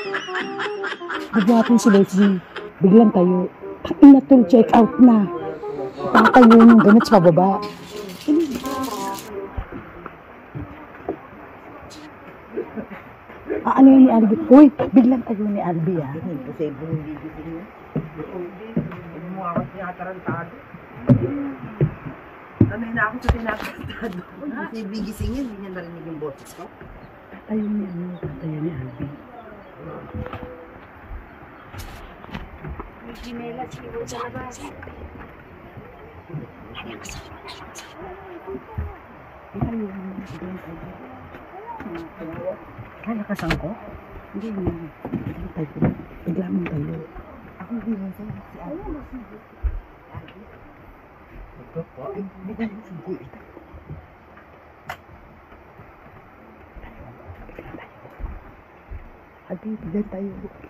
Bigyatin si Leslie. Biglang tayo. Ina tol, check out na. Tatayo yung gamit sa baba. Ano yun ni Albi? Uy, biglang tayo ni Albi ah. Imposible hindi gising niya. Hindi mo ako tinatarantado. Sanay na ako sa tinatarantado. Imposible gising yun, hindi niya narinig yung boses ko. Tayo ni Albi. May ginela, siguro sa labas. Kaya kasang ko? Hindi mo. Biglang tayo. Ako hindi mo sa'yo. Si Albi. Ito po. Hindi na yung sugo ito. Albi, biglang tayo.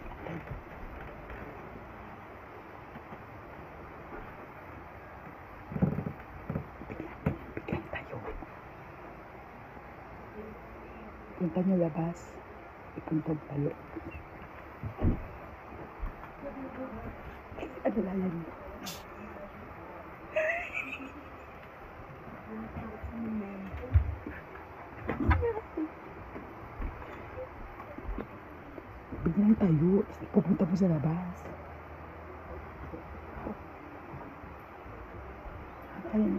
Punta niyo labas. Ipuntog tayo. Ano lalan niyo? Biglang tayo. Pupunta mo sa labas. Tayo na.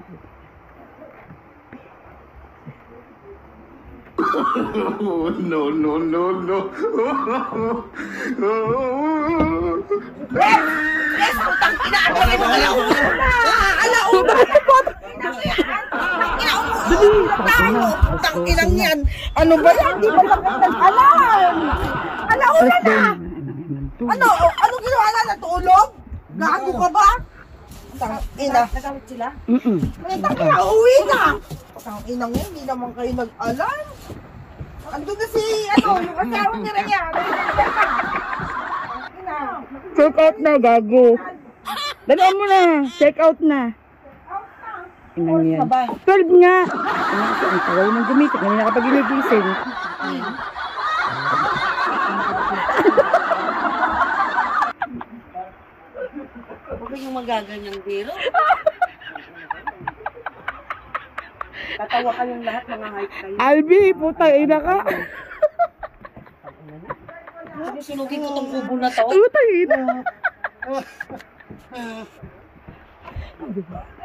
Oh, no, no, no, no. Ilang yan. Ano ba yan? Di ba lang nag-alam? Alauna na. Ano ginawa na? Natulog? Gago ka ba? Ina. Nagalit sila? Ina, uwi na. Ang inang yun, hindi naman kayo nag-alam. Andun na si, yung asawa ni Rhea. Check out na, gago. Dalaan mo na. Check out na. Inang yan. 12 nga. Ang tagal ng gumitik. Hindi nakapag-iligising. Huwag kayong magaganyang biro. Tatawa kayong lahat, mga hype kayo. Albi, putang ina ka. Sige, sunugin ko tong kubo na to. Putang ina. Diba?